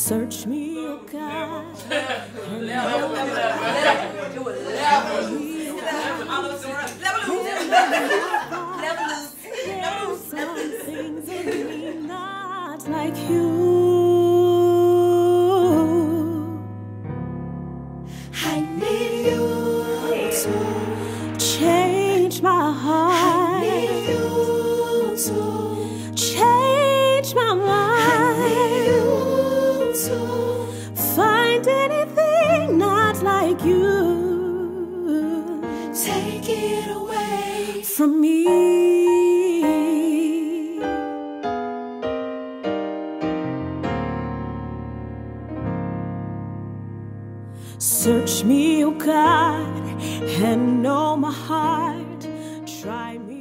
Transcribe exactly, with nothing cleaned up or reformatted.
Search me, oh God. There's some things in me not like you. I need you to change my heart. I need you to change my mind. I need you to find anything not like you. Take it away from me. Search me, oh God, and know my heart. Try me.